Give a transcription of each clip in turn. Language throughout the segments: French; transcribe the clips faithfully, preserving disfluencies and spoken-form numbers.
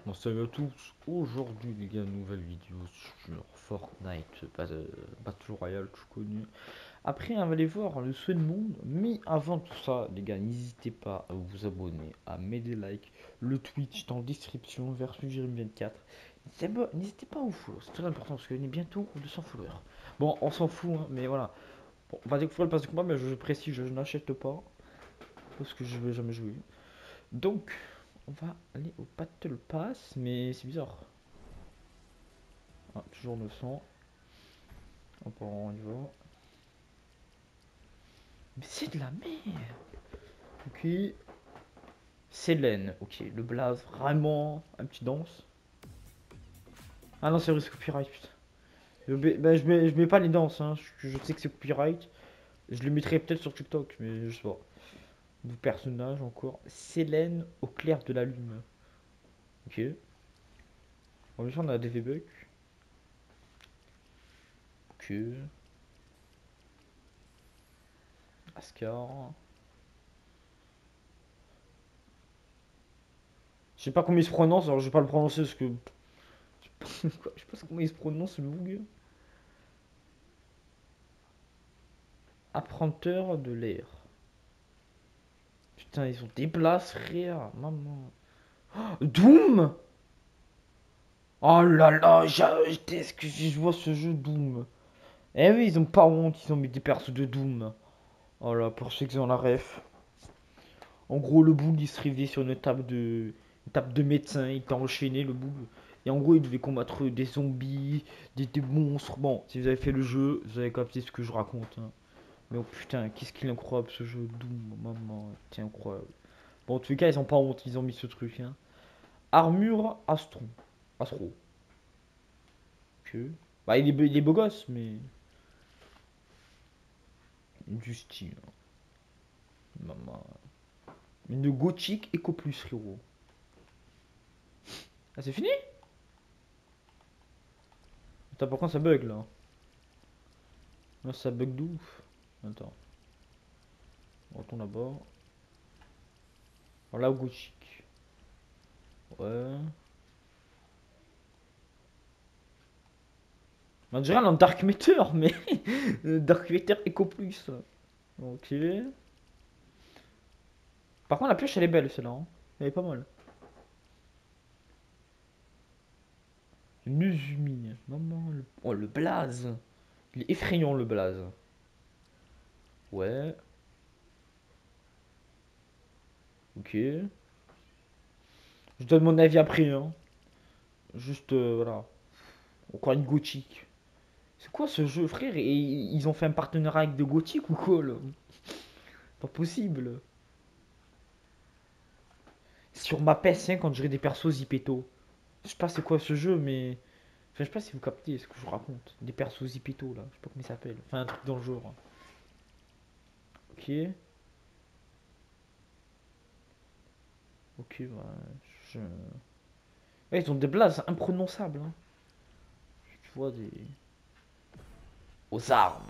Bon, salut à tous, aujourd'hui les gars, nouvelle vidéo sur Fortnite, pas de Battle Royale, tout connu. Après, on va aller voir le souhait de monde, mais avant tout ça, les gars, n'hésitez pas à vous abonner, à mettre des likes, le Twitch dans la description, versus Jérémy vingt-quatre. N'hésitez pas n'hésitez pas à vous follow, c'est très important parce qu'on est bientôt aux deux cents followers. Bon, on s'en fout, hein, mais voilà. Bon, on va découvrir le pass de combat, mais je précise, je n'achète pas, parce que je vais jamais jouer. Donc, on va aller au Battle Pass, mais c'est bizarre. Ah, toujours neuf cents. Hop, on y va. Mais c'est de la merde. Ok. Célène. Ok, le blaze. Vraiment. Un petit danse. Ah non, c'est vrai, c'est copyright, putain. Je mets, bah, je mets, je mets pas les danses, hein. Je, je sais que c'est copyright. Je le mettrai peut-être sur TikTok, mais je sais pas. Le personnage encore. Célène au clair de la lune. Ok. En même temps, on a des V-Bucks. Ok. Ascar. Je sais pas comment il se prononce, alors je vais pas le prononcer parce que. Je sais pas comment il se prononce le bug. Apprenteur de l'air. Putain, ils ont des places, frère. Maman. Doom. Oh là là, qu'est-ce que je vois ce jeu Doom. Eh oui, ils ont pas honte, ils ont mis des persos de Doom. Oh là, pour ceux qui ont la ref. En gros, le boule, il se réveillait sur une table de, une table de médecin, il était enchaîné, le boule. Et en gros, il devait combattre des zombies, des, des monstres. Bon, si vous avez fait le jeu, vous avez capté ce que je raconte, hein. Mais oh putain, qu'est-ce qu'il est incroyable ce jeu Doom, maman, c'est incroyable. Bon, en tout cas, ils ont pas honte, ils ont mis ce truc, hein. Armure Astro. Astro. Ok. Bah, il est, il est beau gosse, mais. Du style. Maman. Une gothique Eco Plus, frérot. Ah, c'est fini? Attends, par contre, ça bug là. Là, ça bug de ouf. Attends. On retourne là-bas. Voilà, gothique. Ouais. On dirait un Dark Matter, mais. Dark Matter Eco Plus. Ok. Par contre, la pioche, elle est belle, celle-là, hein. Elle est pas mal. Nuzumi. Maman. Le... Oh, le blaze. Il est effrayant, le blaze. Ouais. Ok. Je donne mon avis après, hein. Juste, euh, voilà. Encore une gothique. C'est quoi ce jeu, frère? Et ils ont fait un partenariat avec de gothique ou quoi, là? Pas possible. Sur ma P S cinq, quand dirait des persos Zipeto. Je sais pas c'est quoi ce jeu, mais. Enfin, je sais pas si vous captez ce que je vous raconte. Des persos Zipeto, là. Je sais pas comment il s'appelle. Enfin, un truc dans le genre. Ok. Ok, bah. Je... Ouais, ils ont des blazes imprononçables, hein. Tu vois, des. Aux armes.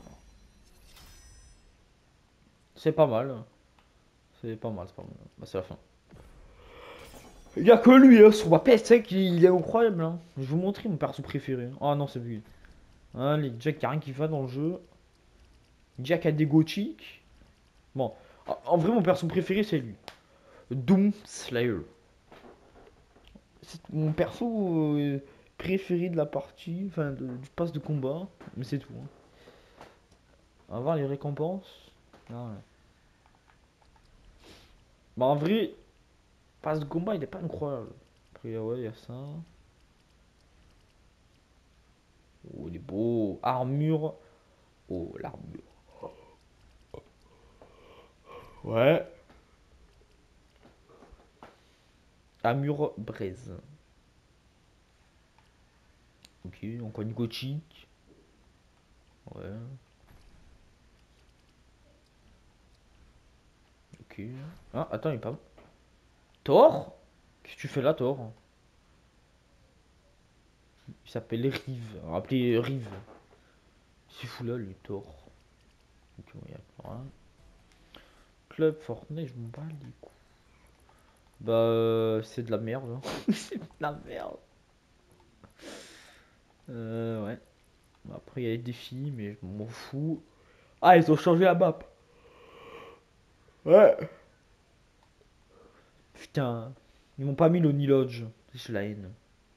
C'est pas mal. C'est pas mal, c'est pas mal. Bah, c'est la fin. Il y a que lui, hein, sur ma P S cinq, il est incroyable, hein. Je vais vous montrer mon perso préféré. Ah non, c'est lui. Hein, les Jack, y a rien qui va dans le jeu. Jack a des gothiques. Bon, en en vrai, mon perso préféré, c'est lui. Doom Slayer. C'est mon perso euh, préféré de la partie, enfin de- du pass de combat, mais c'est tout, hein. On va voir les récompenses. Non, ouais. Bah en vrai, pass de combat il est pas incroyable. Après, ouais, il y a ça. Oh, il est beau. Armure. Oh, l'armure. Ouais. Armure braise. Ok, encore une gothique. Ouais, ok. Ah, attends, il est pas. Thor? Qu'est-ce que tu fais là, Thor? Il s'appelle Rive. Rappelez Rive. C'est fou là, lui, Thor. Ok, bon, y a pas rien. Club Fortnite, je m'en bats les couilles. Bah, euh, c'est de la merde, hein. La merde. Euh, ouais. Après, il y a les défis, mais je m'en fous. Ah, ils ont changé la map. Ouais. Putain. Ils m'ont pas mis l'Oni Lodge. C'est la haine.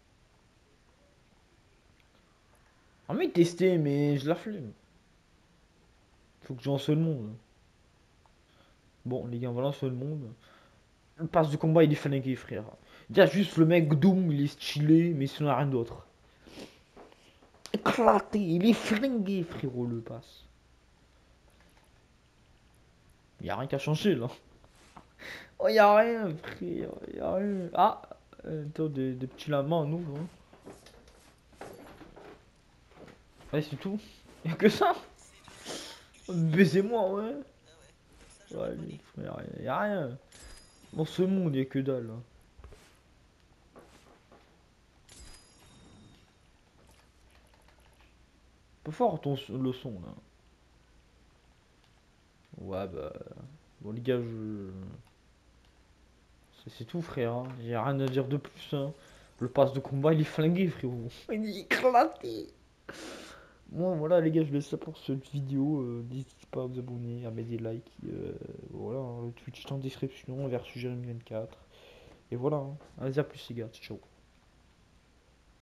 J'ai envie de tester, mais je la flemme. Faut que je lance le monde. Bon, les gars, on va lancer le monde. Le pass de combat, il est flingué, frère. Déjà, juste le mec Doom, il est stylé, mais sinon, rien d'autre. Éclaté, il est flingué, frérot, le pass. Y a rien qu'à changer, là. Oh, y a rien, frère, y a rien. Ah, euh, attends, des, des petits lamas, nous, hein. Ouais, c'est tout. Y'a que ça. Baisez-moi, ouais. Ouais, les frères, y a rien. Dans ce monde, y'a que dalle, hein. Peu fort ton le son, là. Ouais, bah. Bon, les gars, je. C'est c'est tout, frère, hein. J'ai rien à dire de plus, hein. Le pass de combat, il est flingué, frérot. Il est éclaté. Bon, voilà, les gars, je laisse ça pour cette vidéo. Euh, N'hésitez pas à vous abonner, à mettre des likes. Euh, voilà, hein, le Twitch est en description, versus Jérémy vingt-quatre. Et voilà, hein. Allez, à plus, les gars. Ciao.